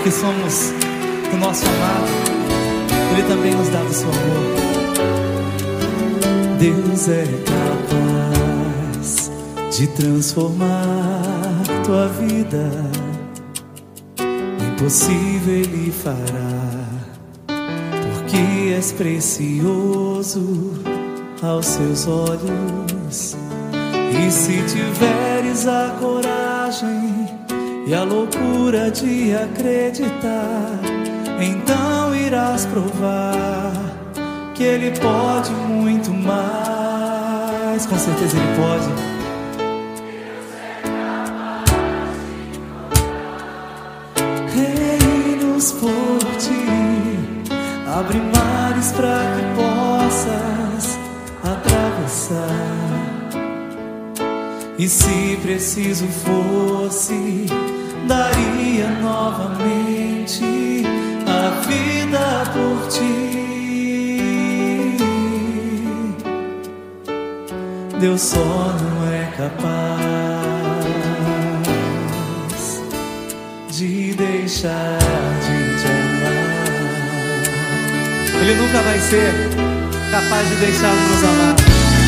que somos do nosso amado, Ele também nos dá do seu amor. Deus é capaz de transformar tua vida, impossível Ele fará, porque és precioso aos seus olhos. E se tiveres a coragem e a loucura de acreditar, então irás provar que Ele pode muito mais. Com certeza Ele pode. Reinos por ti, abre mares para que possas atravessar. E se preciso fosse, daria novamente a vida por ti. Deus só não é capaz de deixar de te amar. Ele nunca vai ser capaz de deixar de nos amar.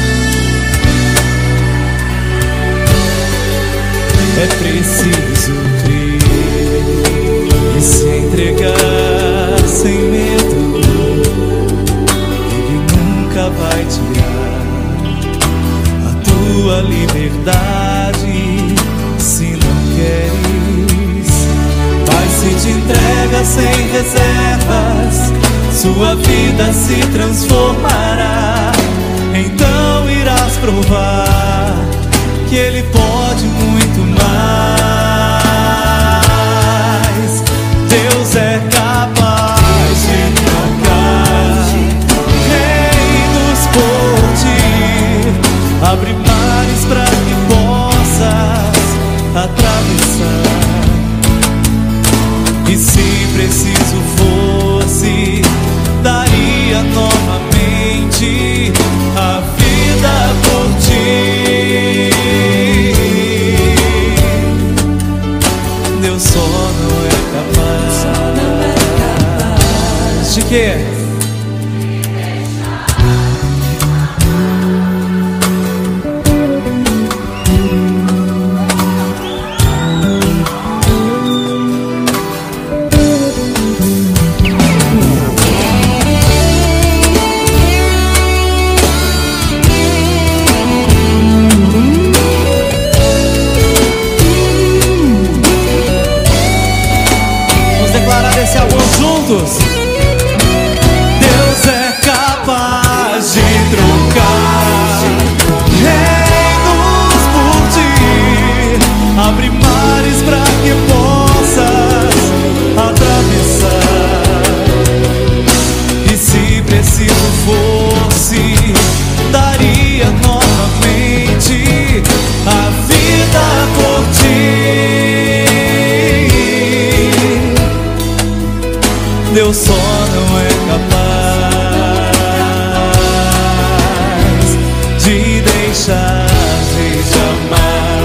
É preciso crer e se entregar sem medo. Ele nunca vai tirar a tua liberdade se não queres. Mas se te entrega sem reservas, sua vida se transformará. Então irás provar que Ele pode muito mais. Deus é capaz de trocar reinos por ti, abre mares para que possas atravessar. E se preciso fosse, daria novamente a vida por ti. Deus só não é capaz de quê? Esse amor juntos. Deus é capaz de trocar reinos por ti, abre mares para que possas atravessar. E se preciso fosse, daria novamente a vida por ti. Deus só não é capaz de deixar de te amar.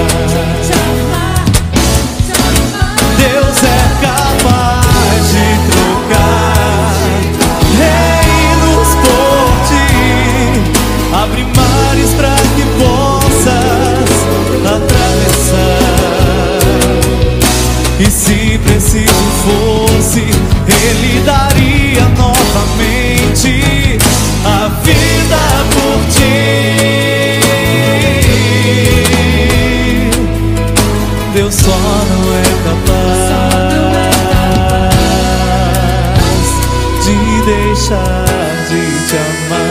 Deus é capaz de trocar reinos por ti, abre mares para que possas atravessar. E se preciso fosse, Ele daria novamente a vida por ti. Deus só não é capaz de deixar de te amar.